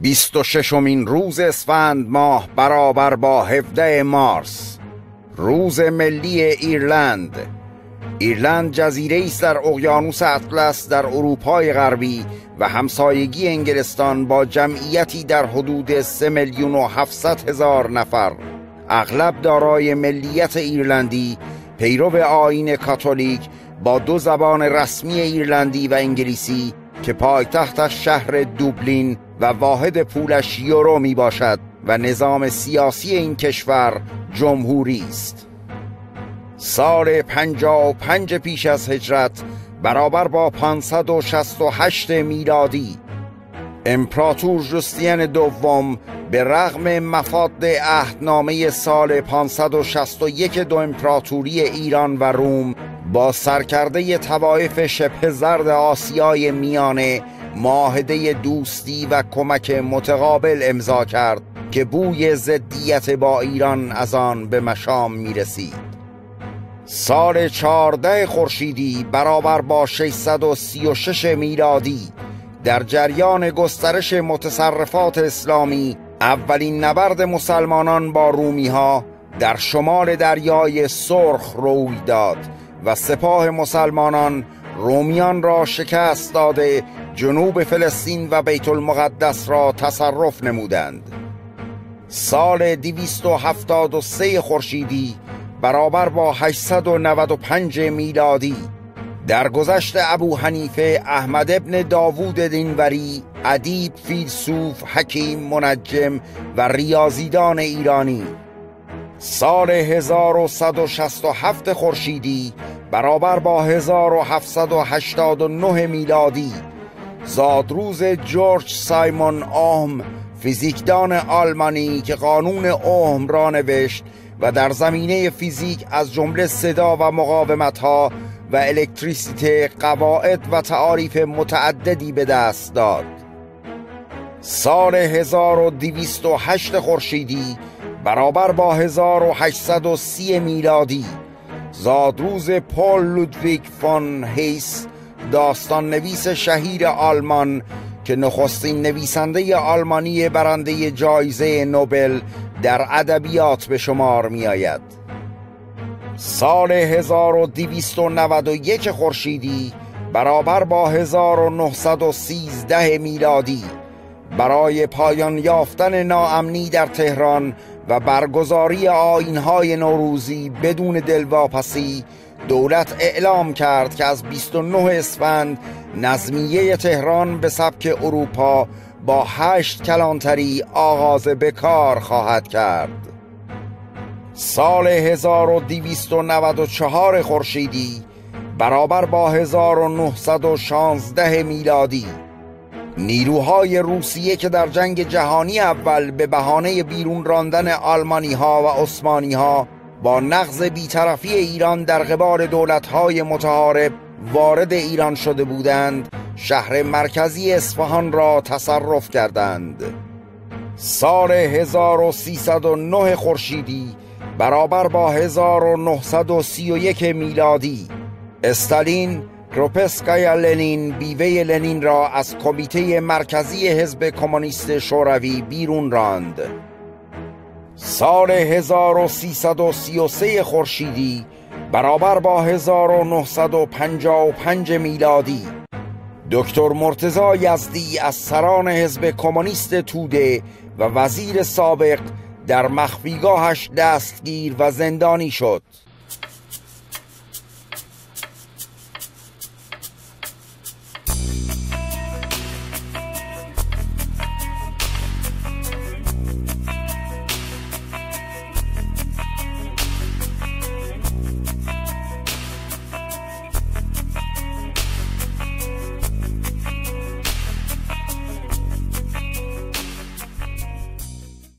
26مین روز اسفند ماه برابر با 17 مارس، روز ملی ایرلند. ایرلند جزیره است در اقیانوس اطلس در اروپای غربی و همسایگی انگلستان با جمعیتی در حدود 3,700,000 نفر. اغلب دارای ملیت ایرلندی، پیرو آیین کاتولیک با 2 زبان رسمی ایرلندی و انگلیسی که پایتختش شهر دوبلین و واحد پولش یورو می باشد و نظام سیاسی این کشور جمهوری است. سال 55 پیش از هجرت برابر با 568 میلادی، امپراتور جستین دوم به رغم مفاد عهدنامه سال 561 دو امپراتوری ایران و روم با سرکرده طوایف شبه زرد آسیای میانه معاهده دوستی و کمک متقابل امضا کرد که بوی ضدیت با ایران از آن به مشام می رسید. سال 14 خورشیدی برابر با 636 میلادی در جریان گسترش متصرفات اسلامی اولین نبرد مسلمانان با رومی ها در شمال دریای سرخ روی داد و سپاه مسلمانان رومیان را شکست داده جنوب فلسطین و بیت المقدس را تصرف نمودند. سال 273 خورشیدی برابر با 895 میلادی درگذشت ابو حنیفه احمد ابن داوود دینوری، ادیب، فیلسوف، حکیم، منجم و ریاضیدان ایرانی. سال 1167 خورشیدی برابر با 1789 میلادی زادروز جورج سایمون اوهم، فیزیکدان آلمانی که قانون اوهم را نوشت و در زمینه فیزیک از جمله صدا و مقاومت‌ها و الکتریسیته قواعد و تعاریف متعددی به دست داد. سال 1208 خورشیدی برابر با 1830 میلادی زادروز پول لودویگ فون هیس، داستان نویس شهیر آلمان که نخستین نویسنده آلمانی برنده جایزه نوبل در ادبیات به شمار می آید. سال 1291 خورشیدی برابر با 1913 میلادی برای پایان یافتن ناامنی در تهران و برگزاری آیین‌های نوروزی بدون دلواپسی، دولت اعلام کرد که از 29 اسفند نظمیه تهران به سبک اروپا با 8 کلانتری آغاز به کار خواهد کرد. سال 1294 خورشیدی برابر با 1916 میلادی نیروهای روسیه که در جنگ جهانی اول به بهانه بیرون راندن آلمانی ها و عثمانی ها با نقض بیطرفی ایران در قبال دولت‌های متحارب وارد ایران شده بودند، شهر مرکزی اصفهان را تصرف کردند. سال 1309 خورشیدی برابر با 1931 میلادی استالین کروپسکایا لنین، بیوه لنین را از کمیته مرکزی حزب کمونیست شوروی بیرون راند. سال 1333 خورشیدی برابر با 1955 میلادی دکتر مرتضی یزدی از سران حزب کمونیست توده و وزیر سابق در مخفیگاهش دستگیر و زندانی شد.